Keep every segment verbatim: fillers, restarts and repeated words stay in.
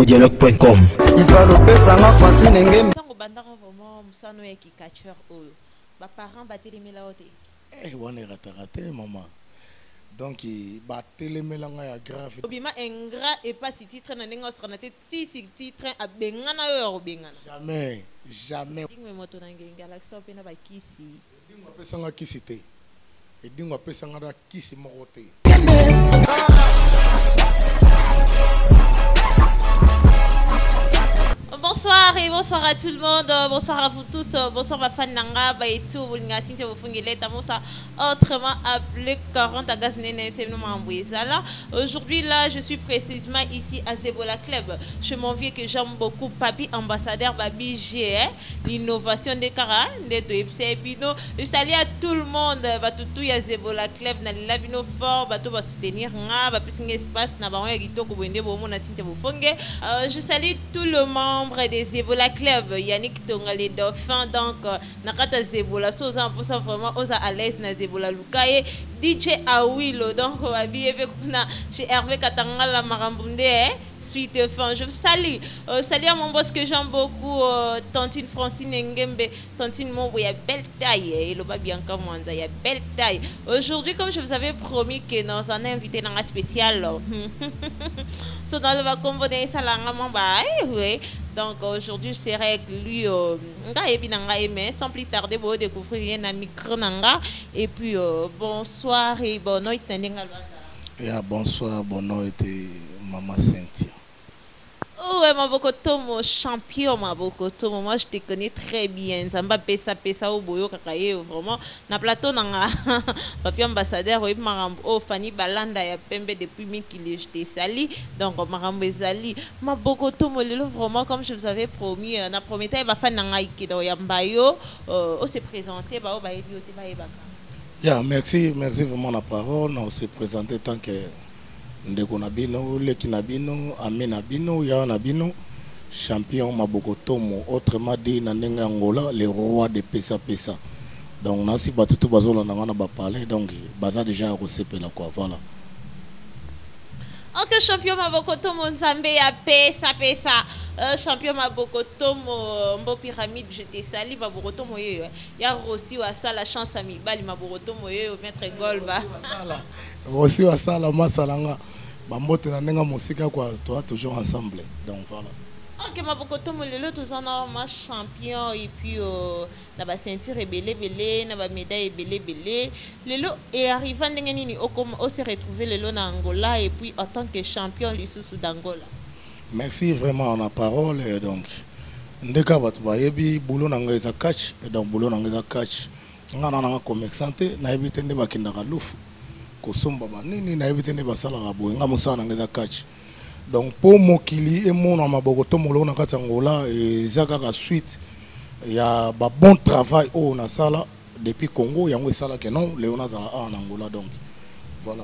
dialogue point com. Eh, on est raté, raté, maman. Donc, il bat les mélanges à grave. Obima ingrat et pas si titre na nengo stranate si si titre a bengana yo bengana. Jamais, jamais. Dingwe moto na galaxy opena ba kisi. Dingwe pesa nga kisi te. Et dingwe pesa nga kisi moko te. Bonsoir et bonsoir à tout le monde, bonsoir à vous tous, bonsoir ma fan nanga, et tout, vous n'avez pas fungile, tamosa autrement appelé quarante à Gaznene, c'est nous m'embouizala. Aujourd'hui là, je suis précisément ici à Zebola Club. Je m'en viens que j'aime beaucoup Papi ambassadeur Babi G, l'innovation des Kara, des Toepse Bino. Je salue à tout le monde, va tout tout à Zebola Club, na la bino fort, va tout va soutenir nga, va plus espace, na ba on gito ko bende bo mo na tinta bo fonge. Je salue tout le membre des Zebola Club, Yannick Tonga les dauphins, donc nakata Zebola, so ça pour ça vraiment osa à l'aise na Zebola Lukaye, D J Awilo, donc wabi avec kuna chez Hervé Katanga la Marambunde, suite fin. Je vous salue, euh, salut à mon boss que j'aime beaucoup, euh, Tantine Francine Ngembe, Tantine Mobo, il y a belle taille, et le Bianca Mwanza, il y a belle taille. Aujourd'hui, comme je vous avais promis que nous en avons invité dans un spécial, tout dans le va composer ça là, oui. Donc aujourd'hui, je serai avec lui, euh, sans plus tarder, vous découvrir un micro nanga. Et puis euh, bonsoir et bonne nuit. Yeah, bonsoir, bonne nuit, maman Cynthia. Oh ouais, ma bokotomo champion, ma bokotomo. Moi, je te connais très bien. Zamba pesa pesa au boyo kakaye vraiment. Na plateau nanga papi ambassadeur oui marambo. Oh Fanny Balanda ya pembe depuis mille kilos je te sali. Donc marambo ezali. Ma bokotomo lelo vraiment comme je vous avais promis. Na prometa va faire nanga ikido ya mbayo. On s'est présenté ba o ba ebi ote ba ebaka. Yeah, merci, merci vraiment la parole. On s'est présenté tant que Ndeko Nabino, Leki Nabino, Ame Nabino, Ya Nabino, champion Mabokotomo, autrement dit Nanenga Angola, le roi de Pesa Pesa. Donc, Nancy Batutu Bazola Nangana ba parler, donc Baza déjà recépé la quoi, voilà. Ok, champion Mabokotomo Nzambe ya Pesa Pesa. Euh, champion Mabokotomo Mbo Pyramide, je te salue Mabokotomo yo. Ya Rossi wa sala chance ami bali Mabokotomo yo maître Golba. Rossi wa sala masalanga. Bambote na nenga musika kwa toi toujours ensemble. Donc voilà. Ok, Mabokotomo lelo tous en ma champion et puis euh, na ba ceinture belé belé, na ba médaille belé belé. Lelo est arrivé ndenge nini au au se retrouver lelo na Angola et puis en tant que champion lisusu d'Angola. Merci vraiment en la parole et donc ndeka batu bayebi boulot na ngeza catch et donc boulot na ngeza catch ngana na commerçante na yebi tende bakinda ka lufu kosomba ba nini na yebi tende basala ka boye nga musana ngeza catch donc pour mokili et mon na Mabokotomo lo na kati Angola et zaka ka suite ya ba bon travail au na sala depuis Congo yango sala que non Léona za en Angola donc voilà.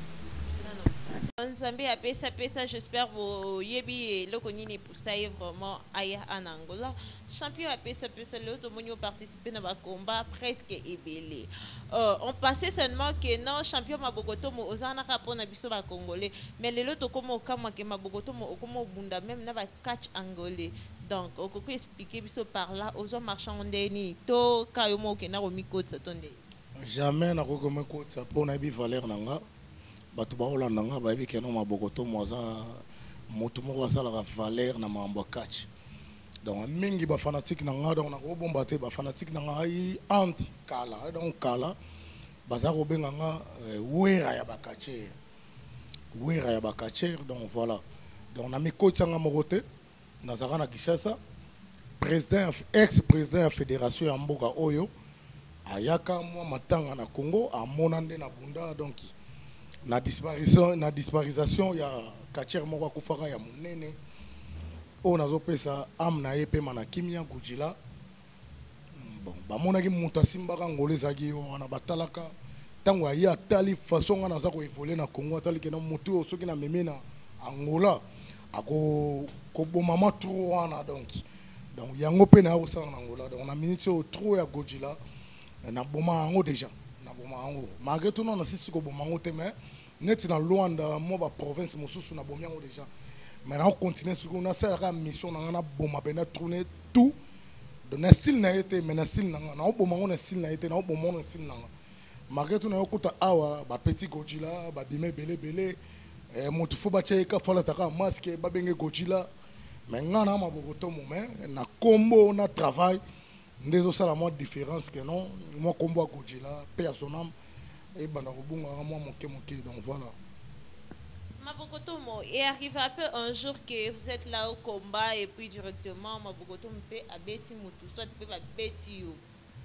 Nzambe a pesa pesa, j'espère vous yebi lokonini pour ça vraiment aya en Angola. Champion a pesa pesa, l'autre monde participer dans le combat presque ébélé. Euh, on pensait seulement que non champion Mabokotomo ozana kapona biso ba congolais, mais le l'autre comme au kama que Mabokotomo comme bunda même na ba catch angolais. Donc on peut expliquer biso par là aux hommes marchands ndeni to kayomo ke na romiko tsatonde. Jamais na kokome ko tsapona bi valeur nanga. Batu baolanda nga bayebi ke no Mabokotomo aza motu moko asalaka valeur na mambo catch. Donc mingi ba fanatique na nga donc na ko bomba te ba fanatique na nga ai anti kala donc kala baza ko benga nga wera ya ba catcher. Wera ya ba catcher donc voilà. Donc na mi coach nga mokote na zaka na Kishasa président ex-président ya fédération ya mboka oyo ayaka mwa matanga na Congo amona nde na bunda donc na disparition na disparition ya catcher moko kufaka ya munene o nazo pesa am na yepe mana kimia gujila bon ba mona ki muta simbaka ngoleza ki wana batalaka tango ya tali façon ngana za ko evoluer na Congo atali ke na mutu soki na memena Angola ako ko bomama trop wana donc donc yango pe na osana na Angola donc na minute o trop ya gujila na boma ngo déjà na boma ngo malgré tout non na sisi ko boma ngo te mais net na Luanda mo ba province mosusu na bomia ngo déjà mais on continue sur on a ça mission on a bon ma peine tourner tout donc na style na été mais na style na na bon on a style na été na bon on a style na malgré tout na okuta awa ba petit Godzilla ba bime belé belé eh mutu fo ba cheka fola taka masque ba benge Godzilla mais ngana ma bokoto mo mais na combo na travail ndezo sala moi différence que non moi combo Godzilla personnel et bana robunga moi moké moké donc voilà. Mabokotomo, et arrive un peu un jour que vous êtes là au combat et puis directement Mabokotomo peut abeti mutu soit peut abeti yo.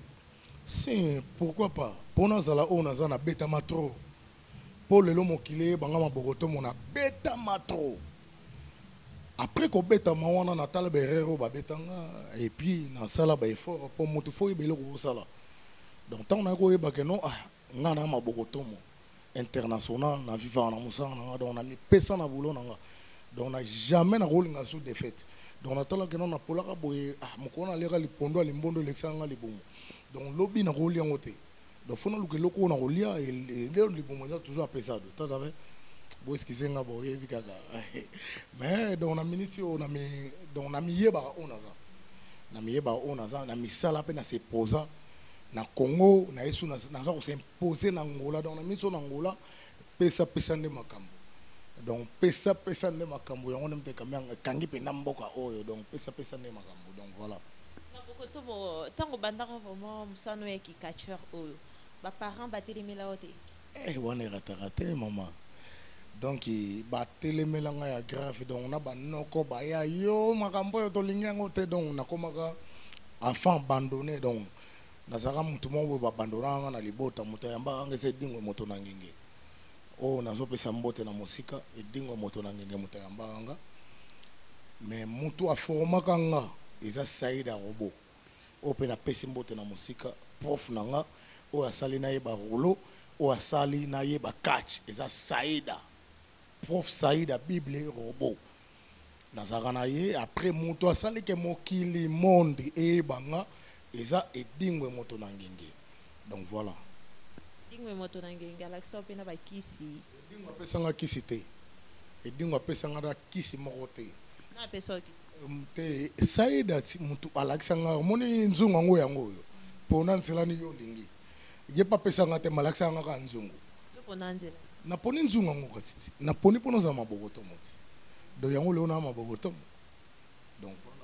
Si, pourquoi pas? Pour nous, on a un bêta matro. Pour le lomo kilé, banga mabogoto mon a bêta matro. Après qu'on bêta mawana na tala berero ba betanga et puis na sala ba effort pour moto fo yebelo ko sala. Donc tant na ko yeba que non ah ngana mabogoto mo international na viva na musana donc on a mis pesa na boulot nanga. Donc on n'a jamais na rôle nga sous défaite. Donc on a tala que non na polaka boye ah mokona leka lipondo limbondo lexanga libomo. Donc lobby na rôle en côté. Donc faut nous que loko na rôle et les libomo toujours appelé ça. Tu savais? Bon excusez nga boye vikaga. Mais donc on a minute on a mis donc on a mis yeba on a ça. Na mi yeba on a ça na mi sala pe na se posa na Congo na yesu na na ko s'imposer na Angola donc na mi so na Angola pesa pesa nde makambo. Donc pesa pesa nde makambo yango ndemte kamanga kangi pe namboka oyo donc pesa pesa nde makambo donc voilà. Mabokotomo tango bandaka vraiment musano ya kikacheur oyo ba parents batelemela ote. Eh wana rata rata maman. Donc ba telemela nga ya grave donc on a ba noko ba ya yo makambo yo to linyango te donc na komaka enfant abandonné donc nazaka mutu mo ba abandonanga na libota mutu yamba ngese dingwe moto na ngenge. Oh nazopesa mbote na musika edingwe moto na ngenge mutu yamba mais mutu aformaka nga eza Saïda Robo o pe na pesi mbote na musika prof nanga o asali na yeba rolo o asali na yeba catch eza Saïda prof Saïda Bible Robo nazaka na ye après mutu asali ke mokili monde e banga eza edingwe moto na ngenge donc voilà Dingwe moto na ngenge alakisa pe na bakisi edingwe pesanga kisi te edingwe pesanga da kisi moko te na peso te Saïda mutu alakisanga moni nzungu ngo yango oyo pona nzela ni yo lingi ye pa pesanga te malakisanga ka nzungu pona nzela na poni nzungu ngo kasi na poni pona za mabogoto moti do yango le na mabogoto donc voilà.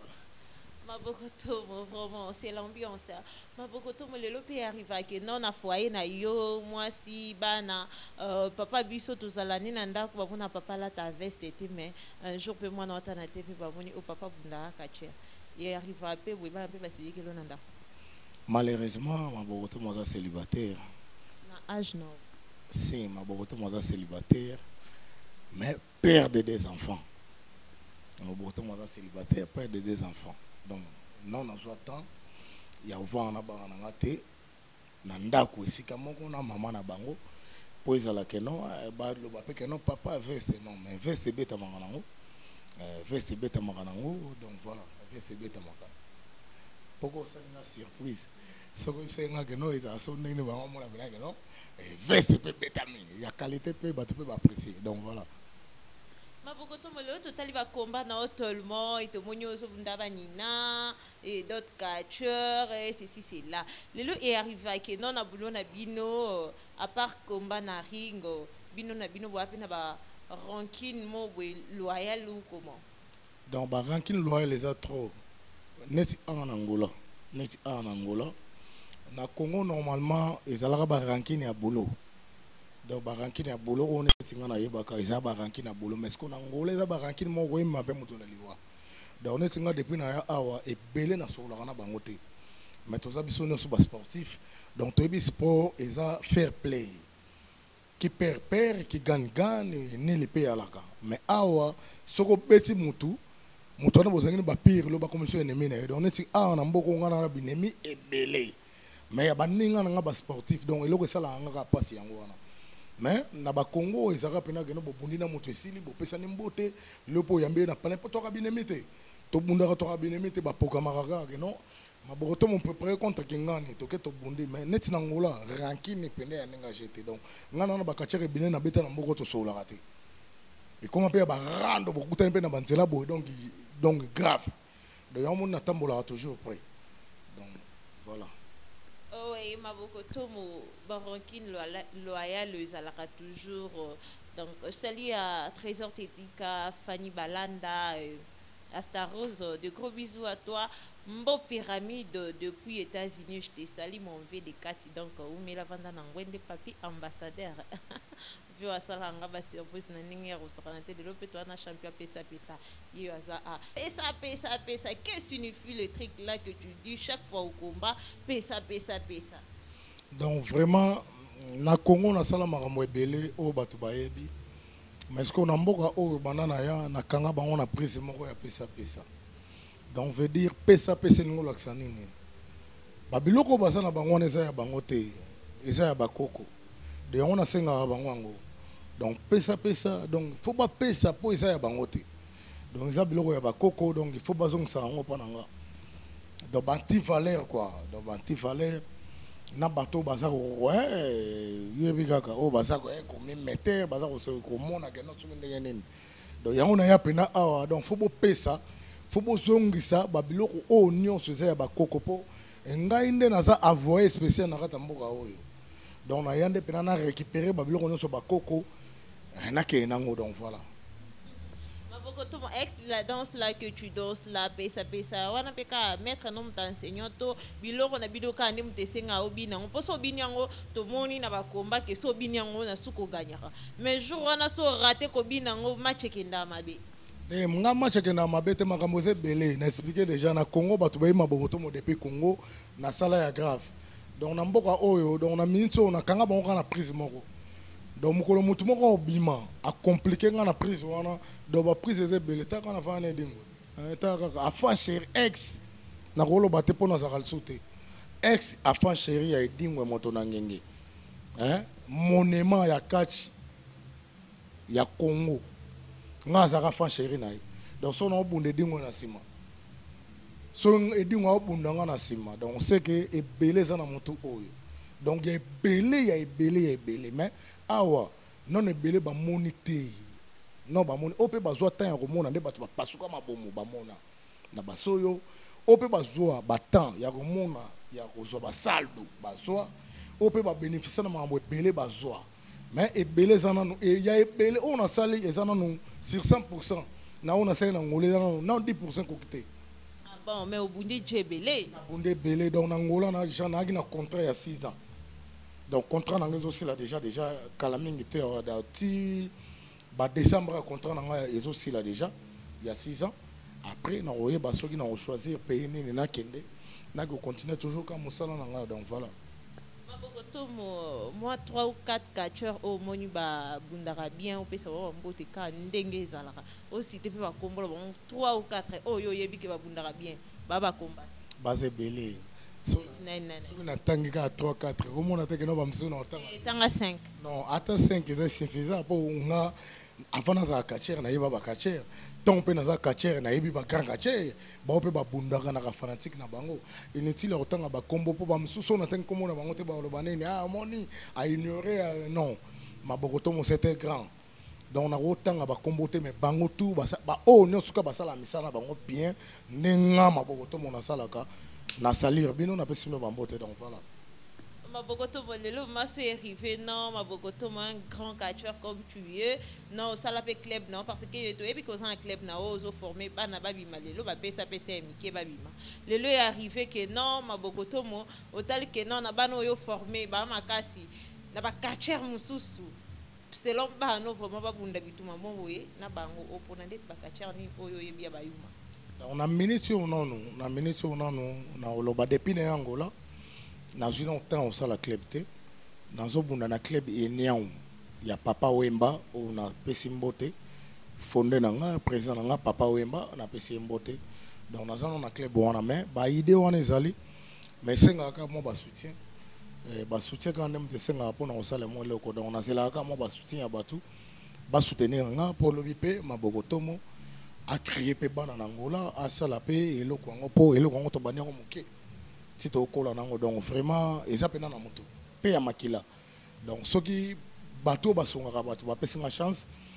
Mabokotomo vraiment c'est l'ambiance Mabokotomo le lopi arrive à que non na foyer na yo moi si bana euh, papa biso tozalani na ndako babona papa la ta veste était mais un jour pe moi na tana te pe baboni au papa bunda ka cher et arrive à pe bana pe basili ke lo na ndako. Malheureusement Mabokotomo za célibataire na âge non si Mabokotomo za célibataire mais père de deux enfants. Mabokotomo za célibataire père de deux enfants. Donc non na soit temps ya vent na bana nga te na ndako esika moko na mama na bango po ezala ke non ba lo ba pe ke non papa veste non mais veste beta manga nango euh veste beta manga nango donc voilà veste beta manga poko ça na surprise soko c'est nga ke non eza so ndenge ba mama na bana ke non veste pe beta mingi ya qualité pe ba to pe ba apprécier donc voilà. Mabokotomo le total va combat na totalement et to monyo so bunda nina et d'autres catcheurs et ceci c'est là le lo est arrivé à que non na boulot na bino à part combat na ringo bino na bino boape na ba rancune mo loyal ou comment donc ba rancune loyal les a trop net en Angola net en Angola na Congo normalement ils allaka ba rancune ya boulot donc ba rancune ya boulot on est singa na yebaka eza ba rancune ya boulot mais ce qu'on Angola eza ba rancune mo ko yima pe mutu na liwa donc on est singa depuis na ya awa et belé na sola na bango te mais toza biso no so ba sportif donc to bi sport eza fair play qui perd perd qui gagne gagne ni le pays alaka mais awa soko beti mutu mutu na bozangi ba pire lo ba commission ennemi na donc on est awa na mboko ngana na binemi et belé mais ya baninga nga ba sportif donc eloko sala nga ka passe yango wana mais na ba Congo ezaka pena geno bo bundina moto esili bo pesa ni mbote lepo yambe na pale to ka binemite to bunda ka to ka binemite ba poka maraga geno maboto mon préparé contre kingani to ke to bundi mais net na ngola rankine pene ya ninga jeté donc ngana na ba kachere bine na beta na mboko to sola raté et comment peut ba rando beaucoup de temps na banzela boy donc donc grave donc on na tambola toujours près donc voilà. Oh oui, maboko tomo baronkine loyal ezalaka toujours euh, donc salut à Trésor Tetika, Fanny Balanda, euh, Asta Rose, de gros bisous à toi. Mbo Pyramide depuis États-Unis, je te salue mon V de Kati donc ou me la vanda na ngwende papi ambassadeur. Vu à salanga ba surprise na ningi ya rusaka na télé lope toi na champion pesa pesa. Yo aza a pesa pesa pesa. Qu'est-ce que signifie le truc là que tu dis chaque fois au combat pesa pesa pesa. Donc vraiment na Congo na sala makambo ebele o batu bayebi. Mais ce qu'on a mboka o banana ya na kanga bango na prise moko ya pesa pesa. Donc veut dire pesa pesa ningo laksa nini. Ba biloko basa na bango eza ya bango te. Eza ya bakoko. De on a senga bango ngo. Donc pesa pesa donc faut pas pesa po eza ya bango te. Donc eza biloko ya bakoko donc il faut bazong sa ngo pa nanga. Donc anti valeur quoi. Donc anti valeur na bato baza ko ouais yebi kaka o baza ko e ko meter baza ko se ko mona ke no tsumi ndenge nini. Donc yango na ya pena awa donc faut bo pesa faut bo zongisa ba biloko o nyonso eza ya bakoko po ngai nde naza avoyer spécial na kata mboka oyo. Donc na yande pena na récupérer ba biloko nyonso bakoko na ke nango donc voilà. Maboko tomo ex la danse là que tu danses là pesa pesa wana peka maître nom t'enseignant to biloko na biloka ande mutesenga obina on poso binyango to moni na bakomba ke so binyango na suko ganyaka mais jour wana so raté ko binango match kenda mabe. Eh, mga match kenda mabe te makambo ze belé na expliquer déjà na Congo batu bayi maboko tomo depuis Congo na sala ya grave. Donc na mboka oyo donc na minute na kanga bango na prise moko. Donc mukolo mutu moko obima a compliqué nga na prise wana donc ba prise ze belé ta kana fa na dingo. Ta kaka afa chéri ex na kolo baté pona za kalsoute. Ex afa chéri ya dingo moto na ngenge. Hein? Monument ya catch ya Congo. Nga za fa chéri na ye. Donc so na obunde dingo na sima. So edingo obunda nga na sima. Donc on sait que ebelé za na moto oyo. Donc il y a belé, il y a belé, il y a belé mais awa non ebele ba monité non ba moni ope bazwa temps ya komona nde bato bapasuka mabomo bamona na basoyo ope bazwa ba temps ya komona ya kozwa basaldo bazwa ope ba bénéficier na mambo ebele bazwa mais ebele zana no e ya ebele on a sali ezana no sur cent pour cent na on a sali na ngolé na non dix pour cent kokité. Ah bon mais au bundi djebele na bundi belé donc na ngola na jean na na contrat ya six ans. Donc contrat n'angez aussi là déjà déjà Kalaming était ti ba décembre contrat n'angez aussi là déjà il y a six ans après na oye ba soki na choisir payer nini na kende na ko continuer toujours comme musala n'anga donc voilà. Mabokoto mo moi trois ou quatre catcheurs au moni ba bundara bien au pesa wa mbote ka ndenge ezalaka aussi te pe ba kombola bon trois ou quatre oyo yebi ke ba bundara bien ba ba combat base belé. So, na tangika à trois quatre comment on a que no ba msuna otanga tanga cinq non attends cinq c'est suffisant pour on avant na za catcher na yeba ba catcher ton pe na za catcher na yebi ba grand catcher ba pe ba bundaka na ka fanatique na bango inutile otanga ba combo po ba msuso na tanga komona bango te ba lo banene ah moni a ignorer non mabokoto mo c'était grand donc na otanga ba combo te mais bango tout ba ba oh nyosuka ba sala misala bango bien nenga mabokoto mo na salaka na salir bino na pesi me bambote donc voilà. Mabokoto bolelo maso arrivé non mabokoto un grand catcheur comme tu es non ça la fait club non parce que tu es puis un club na ozo formé ba na babi malelo ba pesa pesa mike babima lelo est arrivé que non mabokoto mo autal que non na bano yo formé ba makasi na ba catcheur mususu selon ba no vraiment ba bunda bituma moye na bango opona ndet ba catcheur ni oyo yebia bayuma. On a minute on non on a minute on non na oloba depuis na Angola na zino temps au sala club te na zobunda na club eniao ya papa Wemba on a pesi mbote fondé na nga président na nga papa Wemba na pesi mbote donc na zano na club wana mais ba idée wana ezali mais senga ka mo ba soutien eh ba soutien quand même de senga pona au sala mo leko donc na zela ka mo ba soutien ya batu ba soutenir nga pour le bipe mabokotomo a crié pe bana Angola a sala pe eloko ngo po eloko ngo to banya ko muke tito kola nango donc vraiment eza pena na moto pe ya makila donc soki bato basonga bato ba pesa chance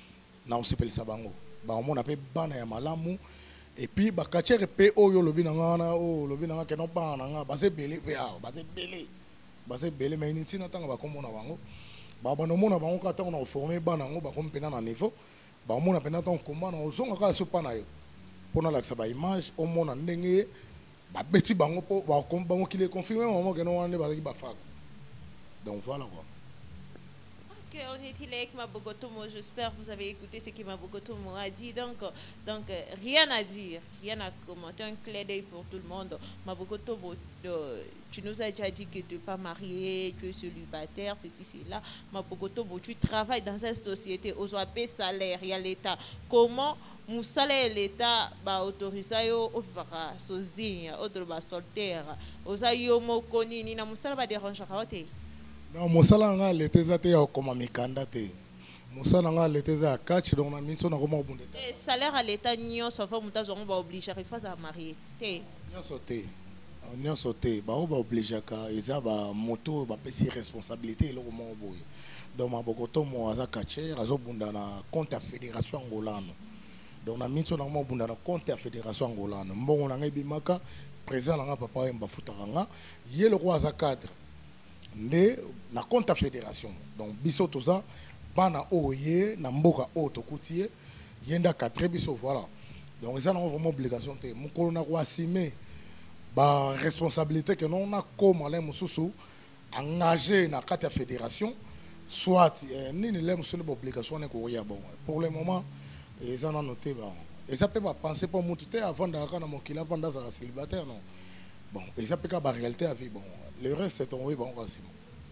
na osepelisa bango baomona mpe bana ya malamu et puis bakatiere mpe oyo olobi na nga wana oyo olobi na nga keno bana na nga baza ebele mpe awa baza ebele baza ebele mai ntina ntango bakomona bango babanda omona bango kaka ntango na koforme bana yango bakomi mpena na niveau baomona mpena ntango komba na ozonga kaka so mpa na yo mpona alakisa baimage omona ndenge babeti bango mpo bamokili econfirme mamo keno wana nde bazalaki bafaka donc voilà quoi. Ok, on est il avec Mabogotomo. J'espère que vous avez écouté ce que Mabogotomo a dit. Donc, donc euh, rien à dire, rien à commenter. Un clin d'œil pour tout le monde. Mabogotomo, euh, tu nous as déjà dit que tu n'es pas marié, tu es célibataire, ceci, cela. Mabogotomo, tu travailles dans une société, aux O A P salaire, il y a l'État. Comment Moussala et l'État ba autorisa yo ofaka sozinya, autre ba soltaire. Oza yo mokoni ni na Moussala ba dérange kaote. Non, mosala nga lete eza te ya kokoma mikanda te mosala nga lete eza ya catch donc na miso na koma obunde te salaire à l'état nyonso afa mutu azongo baobligaka ifasi amarie te nyonso te nyonso te bao baobligaka eza bamoto oyo bapesi responsabilité eloko moko boye donc Mabogotomo aza catcher azobunda na compte ya fédération angolano donc na miso na koma obunda na compte ya fédération angolano mbongo na nga ebimaka président na nga papa oyo bafutaka nga ye loko aza cadre nde na compte ya fédération donc biso toza bana oye na mboka oyo tokuti ye ye nde akadre biso voilà donc eza nango vraiment obligation te mokolo na koasime baresponsabilité ke non nakoma le mosusu engagé na kati ya fédération soit eh, nini le mosusu nde baobligation wana ekokoya bon pour le moment eza nano te ba eza mpe bapense mpo motu te avandaka kaka na mokili avanda azala célibataire non bon eza mpe kaka baréalité ya vie bon le reste c'est ton oui bon rasimo.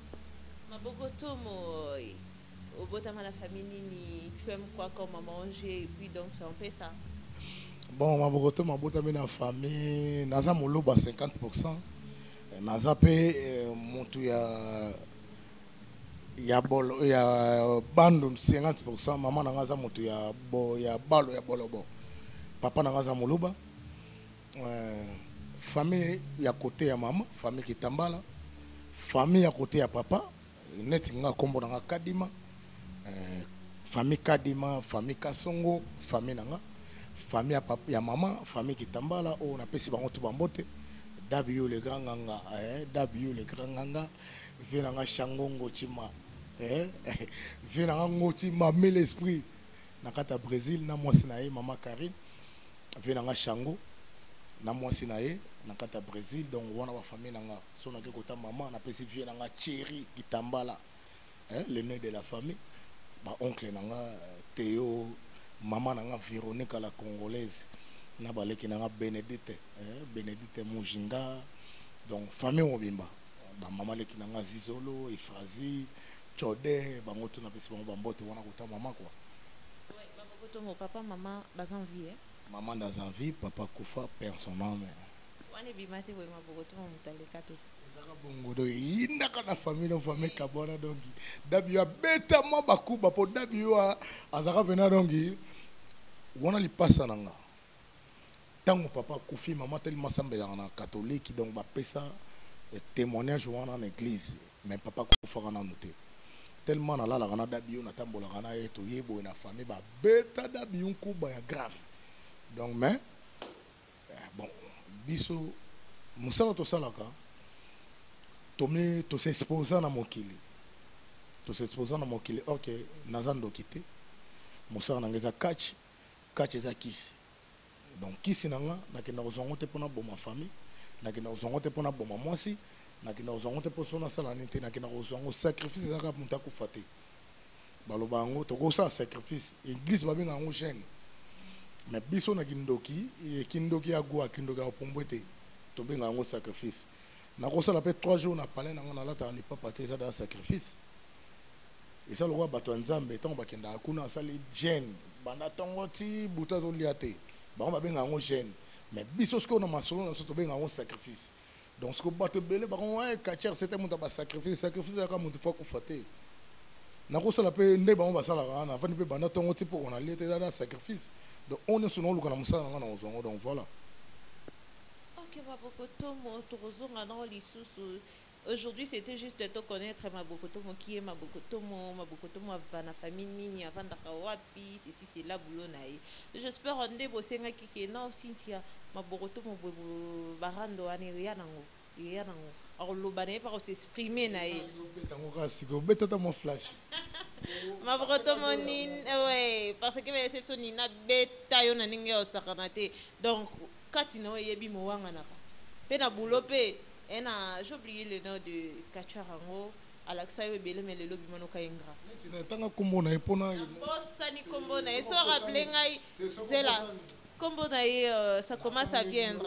Mabogotomo, au botama la famille nini, tu aimes quoi comme à manger et puis donc c'est un peu ça. Bon Mabogotomo botama na famille naza moloba cinquante pour cent naza pe mutu ya ya bolo ya bandu cinquante pour cent mama nanga za mutu ya bo ya balo ya bolobo papa nanga za moloba euh, famille ya côté ya mama famille Kitambala famille à côté ya papa net nga kombo nanga Kadima euh, famille Kadima famille Kasongo famille nanga famille ya papa ya mama famille Kitambala o na pesi bango to bambote W le grand nganga eh W le grand nganga vi nanga Shangongo Chima eh vi nanga ngoti mame l'esprit na kata Brésil na mwasi na ye mama Karine vi nanga Shango na mwasi na ye na kata Brésil donc wana ba famille nanga so na ke kota mama na pesi vie nanga Thierry Kitambala hein le nez de la famille ba oncle nanga Théo mama nanga Véronique la congolaise na baleki nanga Bénédicte hein Bénédicte Mujinga donc famille mobimba ba mama leki nanga Zizolo Ifrazi Chode bango to na pesi bango bambote wana kota mama quoi. Ouais, Mabogotomo papa maman bazan vie hein. Maman dans un vie, papa Koufa, personnellement. On est bimate oui Mabogotomo mutalekate. Ndaka bongo do indaka na famille na famille kabona dongi. Dabi ya beta ma bakuba po dabi yo azaka vena dongi. Wana li passa nanga. Tango papa Koufi maman tellement semble na catholique donc ba pesa témoignage wana na église mais papa Koufa na noté. Tellement na la la na dabi yo na tambola na yeto yebo na famille ba beta dabi yon kuba ya grave. Donc mais bon biso musala to salaka tomi to s'exposer na mokili to s'exposer na mokili ok nazando kité musala na ngeza catch catch eza kisi donc kisi nanga nakenda kozongo te pona boma famille nakenda kozongo te pona boma mwasi nakenda kozongo te po sona sala nite nakenda kozongo sacrifice ezaka mutu akufa te baloba yango tokosala sacrifice église babenga yango jeune mais biso na kindoki kindoki ya gwa kindoki ya pombwe te tobenga yango sacrifice nakosala pe trois jours na palais nango nalata lipapa te eza da sacrifice eza lokwa bato ya nzambe ntango bakendaka kuna asali jeune banda ntongo ti butu azolia te bango babenga yango jeune mais biso sikoyo na masolo na biso tobenga yango sacrifice donc sikoyo bato ebele bakongo katiere sete moto ya basacrifice sacrifice yaka moto fo akufa te nakosala pe nde bango basalaka wana afandi mpe banda ntongo ti mpo konalia te eza da sacrifice donc on est sur nous le mosala nanga na ozongo donc voilà. Ok Mabogotomo tozonga na lisusu Aujourd'hui, c'était juste de te connaître Mabokotomo qui est Mabokotomo, Mabokotomo avant la famille Nini, avant Dakawapi, c'est c'est là boulot naï. J'espère on est bossé qui qui non Cynthia, Mabokotomo barando aniria nango, ia nango. Alors le bané par s'exprimer naï. Mon flash. Mabokotomo nin, ouais, parce que c'est son nina beta yo na ninge osakanate. Donc, katino yebi moanga naka. Pe na boulot pe. J'ai oublié le nom de Kacharango, Alaksayo Bele, mais le lobby Manoka Ingra. Tu n'as pas combo na epona. Bossani combo na. Et so rappelé ngai, Zela. Combo na ça commence à viendre.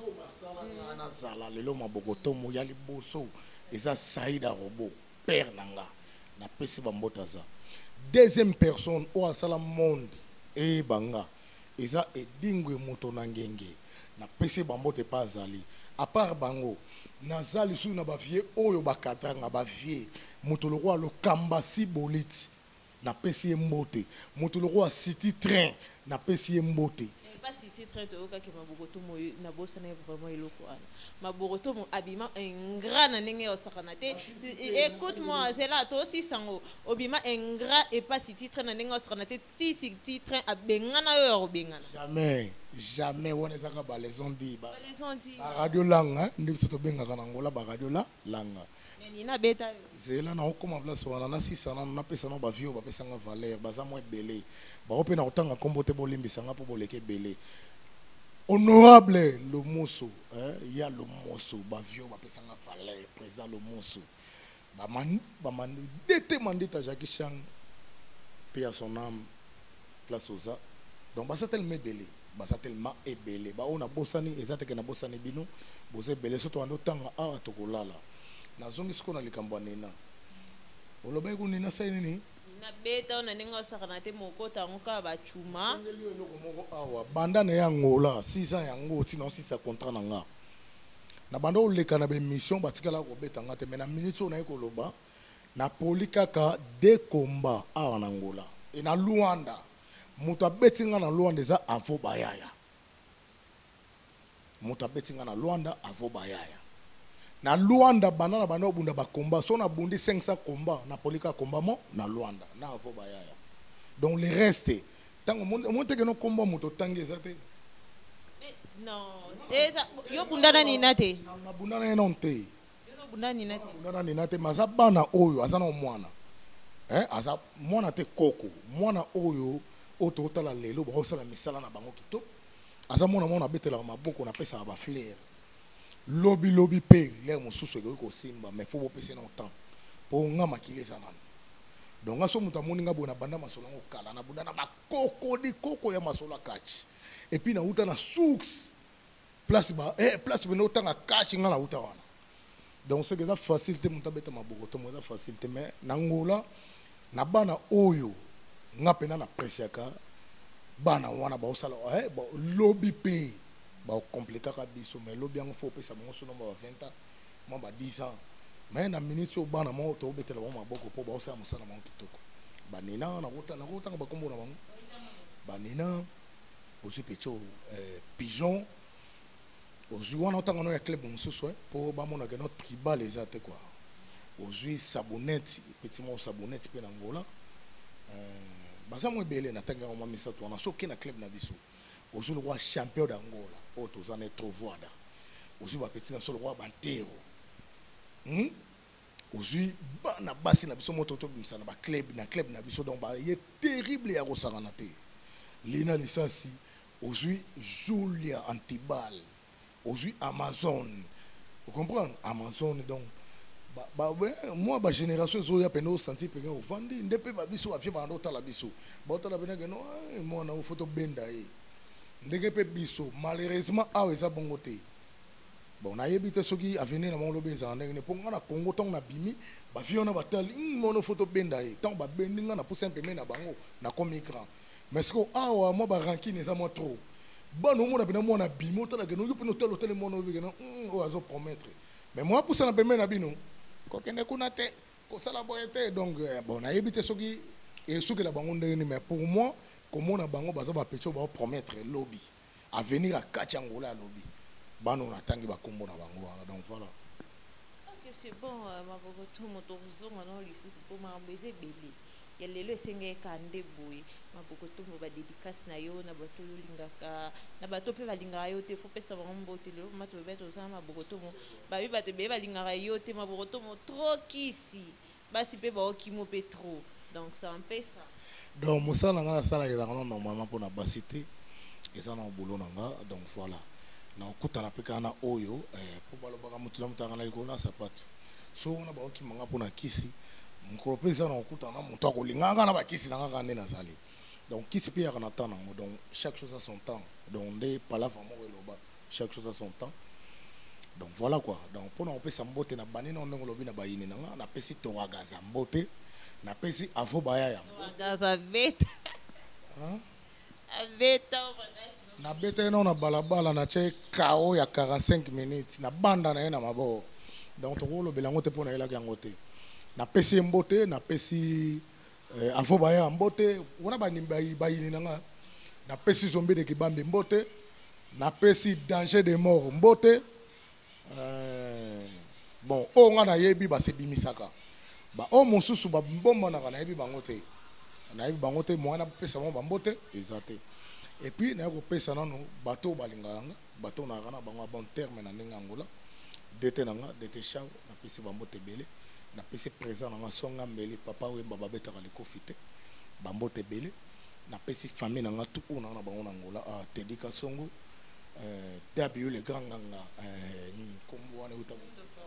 Nazala lelo mabokoto moyali boso. Eza Saïda Robo, père nanga. Na pesi bambota za. Deuxième personne au asala monde e banga. Eza edingwe moto nangenge. Na pesi bambote pas azali. À part bango nazali sou na bavie oyo bakatanga bavie moto le roi le kambasi boliti na pesi mbote moto le roi city train na pesi mbote pas city train to ka ke mabokoto mo na bossa na vraiment iloko ana mabokoto mo abima ingrat na ndenge osakana te. Écoute-moi, c'est là toi aussi sango obima ingrat et pas city train na ndenge osakana te. Si city train abengana yo obengana jamais jamais on est à les ont dit ba les ont dit radio langa ndi soto benga kana ngola ba radio la langa mais nina beta zela na okoma place wana na sisa na na pesa na ba vio ba pesa nga valeur baza mo ebele ba ope na otanga kombo te bolimbisa nga po boleke belé honorable le moso hein il y a le moso ba vio ba pesa nga valeur président le moso ba man ba man dété mandita Jacques Chang paix à son âme place aux a donc ba ça tellement belé baza tellement ebele ba ona bosani ezate ke na bosani bino boze belé soto ando tanga a tokolala na zongi siko na likambo nena oloba ko nena sai nini na beta na ninga osakana te mokota ngoka ba chuma ngeli yo loko moko awa banda na ya ngola six ans yango tina six contrat na nga na banda oleka na be mission batikala ko beta ngate mais na minute na ko loba na polikaka de combat awa na ngola e na Luanda moto abeti nga na Luanda eza avo bayaya moto abeti nga na Luanda avo bayaya na Luanda banana bana obunda ba combat so na bundi cinq cents combat na polika combat mo na Luanda na avo bayaya donc le reste tango monte que no combat moto tangi eza te non eza yo bundana ni nate na bundana non te yo bundana ni nate bundana ni nate maza bana oyo azana mwana eh aza mwana te koko mwana oyo oto otala lelo ba osala misala na bango kitoko aza mwana mwana betela maboko na pesa ba fleur lobi lobi pe le mosusu eko ko simba mais faut pesa na temps po nga makileza nani donc aso muta moninga bona banda masolo ngo kala na bunda na bakoko di koko ya masolo kachi et puis na uta na soux place ba eh place bino tanga kachi nga na uta wana donc c'est que ça facilité muta beta maboko to mo facilité mais na ngola na bana oyo nga pena na presiaka bana wana ba osala eh ba lobby pe ba compliquer ka biso mais lobby yango faut pesa bango sono ba vingt ans mo ba dix ans mais na minute o bana mo to betela ba maboko po ba osala musala mo kitoko banina na kota na kota ba kombo na bango banina aussi pecho eh pigeon aujourd'hui wana otanga no ya club mosusu eh po ba mona que notre tribal les ate quoi aujourd'hui sabonette petit mo sabonette pe na ngola baza mo ebele na tanga mo misato na soki na club na biso ozu le roi champion d'Angola o tozana trovoada ozu ba petit na solo roi bantero hm ozu bana basi na biso moto to bimisa na ba club na club na biso donc ba ye terrible ya kosangana te lina lisasi ozu Julia Antibal ozu Amazon vous comprenez Amazon donc ba ba moi ba génération zo ya peno senti pe au vandi ndepe ba biso afie ba ndota la biso ba ndota la bena que non moi na photo benda e ndenge pe biso malheureusement awe za bongo te bon na yebite soki avenir na mon lobe za ndenge ne ponga na Congo tong na bimi ba fiona batali mono photo benda e tant ba bendinga na pousse un peu na bango na comme écran mais ce que awa moi ba ranking eza moi trop ba no mona bena mona bimo tala que no yo peno tel hotel mono be que non o azo promettre mais moi pousse na pemena bino kokende kuna te kosala boye te donc bon na yebite soki et soki la bango ndenge mais pour moi comment na bango baza ba pecho ba promettre lobby à venir à Kachangola lobby bano na tangi ba kombo na bango donc voilà. OK c'est bon, ma bokoto motozo maintenant les sous pour m'embêter belé. Ya lelo esenge kande boy, ma bokoto mo ba dédicace na yo na bato yo lingaka, na bato pe balingaka yo te faut pesa bango te lelo ma to beto za ma bokoto mo. Ba bi ba te be balingaka yo te ma bokoto mo trop kisi. Ba si pe ba okimo pe trop. Donc ça en fait ça. Donc mosala nga sala ya normalement pour na basité et ça na boulot nga donc voilà. Na okutana pe kana oyo eh po balobaka mutula mutanga na likona sapato. So na ba okimanga pour na kisi. Mukolo pe ça na okutana mutu akolinganga na bakisi na nga kande na zali. Donc kisi pe ya kana tana donc chaque chose a son temps. Donc ndé palafa mo eloba chaque chose a son temps. Donc voilà quoi. Donc pour na opesa mbote na bani na ndongo lobi na bayini na nga na pesi to wagaza mbote. Na pesi afo baya ya Gaza beta. Hein? Beta na beta non na balabala na che kao ya quarante-cinq minutes na banda na ye na mabo. Donc to rolo belango te pona ela yango te. Na pesi mbote na pesi eh, afo baya mbote wana banimba bayini na nga. Na pesi zombi de kibambi mbote. Na pesi danger de mort mbote. Euh, bon o nga na yebi ba se bimisaka. Ba o mosusu ba mbomba na kana yebi bango te. Na yebi bango te mwana pesa mo bambote ezate. Et puis na ko pesa nano bateau balinganga, bateau na kana bango bon terme na ndenge ngola. Dete nanga, dete chao na pesi bambote belé, na pesi présent nanga songa mbeli papa we baba beta ka lekofite. Bambote belé, na pesi famille nanga tout on na bango na ngola a Tedika Songo. Euh W le grand nganga euh ni kombo wana uta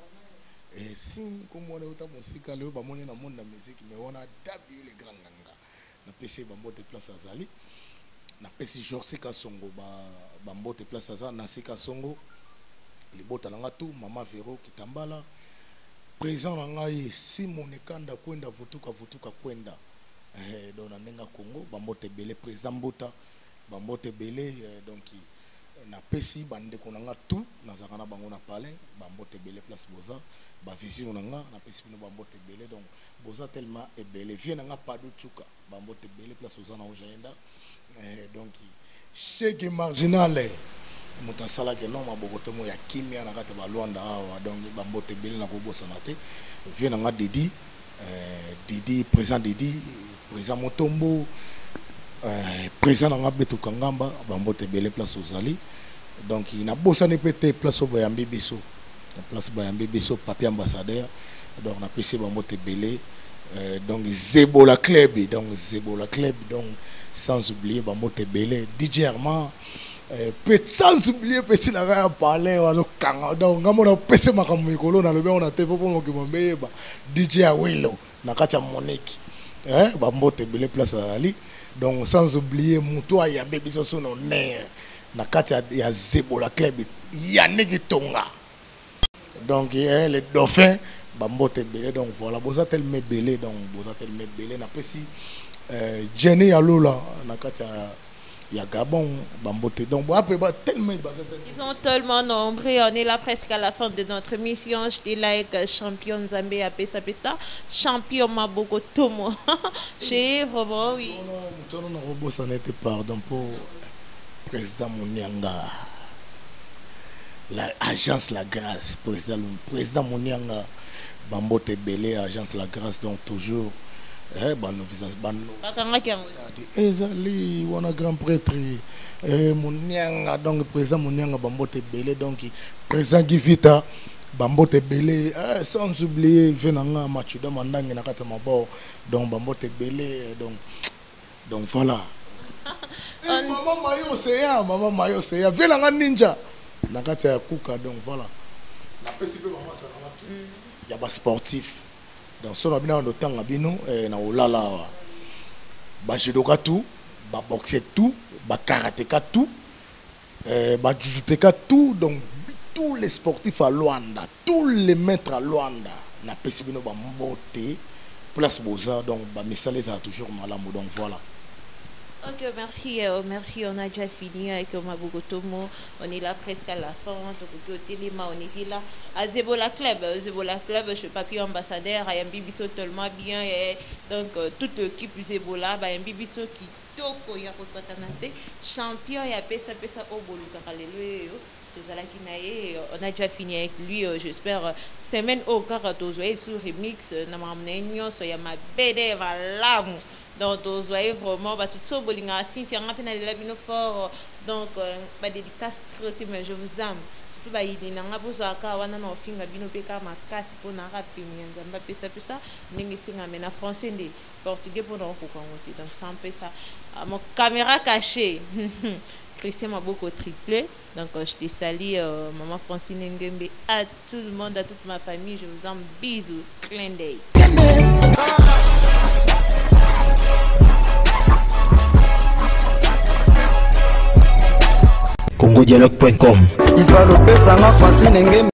et si kombo wana uta musika leo bamoni na monde na musique mais on a W le grand nganga na pesi bambote place azali na pesi Jorsi Kasongo ba bambote place azali na sika Songo libota nanga tu mama Vero Kitambala présent na ngai si monekanda kwenda vutuka vutuka kwenda eh dona nenga Congo bambote belé président Mbota bambote belé eh, donc na pesi bande konanga tout na zakana bango na palais bambote belé place boza ba visio nanga na pesi bino bambote belé donc boza tellement et belé vient nanga padu chuka bambote belé place boza na ojaenda eh, donc chèque marginal muta sala ke non ma bokoto mo ya kimia na kata ba Luanda awa donc bambote belé na ko bosa na te vient nanga Didi euh, Didi président Didi président Motombo Euh, président nanga betu kangamba bambote belé place ozali donc il na bosani pété place au bayambi biso la place bayambi biso papier ambassadeur donc na pc bambote belé euh, donc Zebola club donc Zebola club donc sans oublier bambote belé D J Armand euh, peut sans oublier petit na ga parler wazo kanga donc ngamona pc makambo mikolo na lobe on a te popo mokimo mbeba D J Awilo na kacha Monique hein bambote belé place ali. Donc sans oublier Moutoua Yambe biso sono ne na kati ya Zebola club Yannick Tonga. Donc eh, les dauphins bambote belé donc voilà boza tellement belé donc boza tellement belé na pesi euh, Jenny Alola na kati ya ya Gabon bambote donc bon après bah tellement ils sont tellement nombreux, on est là presque à la fin de notre mission. Je dis like champion Zambé à Pesa Pesa champion Maboko Tomo chez Robo oui non non non Robo ça n'était pardon pour président Mounianga la agence La Grâce président président Mounianga bambote belé agence La Grâce donc toujours eh bano visage bano bakanga kyango ezali wana grand prêtre eh Mounianga donc président Mounianga bambote belé donc président Givita bambote belé eh, sans oublier venanga machuda mandangi na kata mabo donc bambote belé donc donc voilà eh, maman mayo seya maman mayo seya venanga ninja na kata ya kuka donc voilà na pesi pe maman ça na ya ba sportif donc so na bina ndo tanga bino eh, na olala ba judoka tout ba boxe tout ba karatéka tout eh, ba jujuteka tout donc tous les sportifs à Luanda tous les maîtres à Luanda na pesi bino ba mbote place boza donc ba misale ça toujours malamu donc voilà. Ok, merci, euh, merci, on a déjà fini avec Mabugotomo, on est là presque à la fin, on était là à Zebola Club, Zebola Club, je suis papier ambassadeur, il y a un bibiso tellement bien, et donc euh, toute l'équipe Zebola, il y a un bibiso qui toko ya kosakanate, champion ya pesa pesa obolu kakalelo Tozalaki Naye, on a déjà fini avec lui, euh, j'espère. Semaine au car Tozoé sur remix, Namamnenyo, Soyama Bede, Valamu. Donc, Tozoé vraiment, bah, tout ça, Bolinga, Cynthia, Rapina, la Bino fort. Donc, ma dédicace, mais je vous aime. Tout va y dire, n'a pas besoin qu'à wana no finga bino peka ma casse pour na rapide, n'amba pesa pesa, n'engue singa mena français ndi portugais pour non pour compter. Donc, sans pesa, mon caméra cachée. Christian m'a beaucoup triplé, donc euh, je te salue, euh, maman Francine Ngembe, à tout le monde, à toute ma famille, je vous aime, bisous, clin d'œil. Congo Dialogue point com